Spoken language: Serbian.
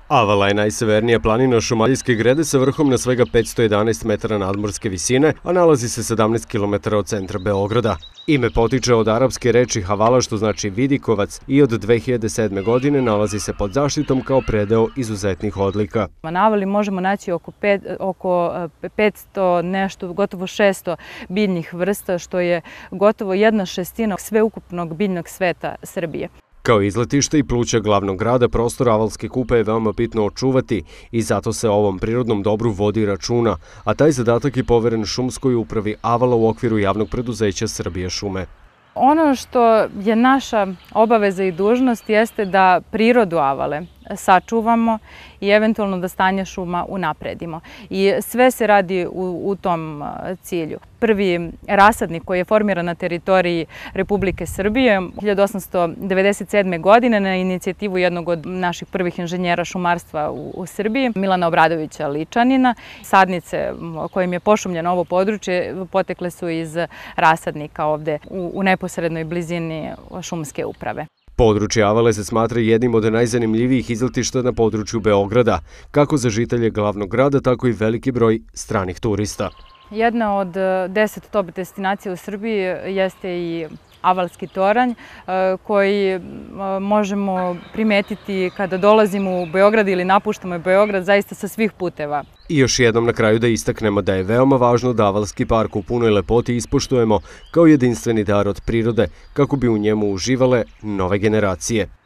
Avala je najsevernija planina Šumadijske grede sa vrhom na svega 511 metara nadmorske visine, a nalazi se 17 km od centra Beograda. Ime potiče od arapske reči Havala, što znači vidikovac, i od 2007. godine nalazi se pod zaštitom kao predeo izuzetnih odlika. Na Avali možemo naći oko 500, nešto, gotovo 600 biljnih vrsta, što je gotovo 1/6 sveukupnog biljnog sveta Srbije. Kao izletište i pluća glavnog grada, prostor Avalske kupe je veoma bitno očuvati i zato se o ovom prirodnom dobru vodi računa, a taj zadatak je poveren šumskoj upravi Avala u okviru javnog preduzeća Srbije šume. Ono što je naša obaveza i dužnost jeste da prirodu Avale sačuvamo i eventualno da stanje šuma unapredimo. I sve se radi u tom cilju. Prvi rasadnik koji je formiran na teritoriji Republike Srbije 1897. godine na inicijativu jednog od naših prvih inženjera šumarstva u Srbiji, Milana Obradovića Ličanina. Sadnice kojim je pošumljeno ovo područje potekle su iz rasadnika ovde u neposrednoj blizini šumske uprave. Područje Avale se smatra jednim od najzanimljivijih izletišta na području Beograda, kako za žitelje glavnog grada, tako i veliki broj stranih turista. Jedna od 10 top destinacija u Srbiji jeste i Avalski toranj, koji možemo primetiti kada dolazimo u Beograd ili napuštamo Beograd zaista sa svih puteva. I još jednom na kraju da istaknemo da je veoma važno da Avalski park u punoj lepoti ispoštujemo kao jedinstveni dar od prirode, kako bi u njemu uživale nove generacije.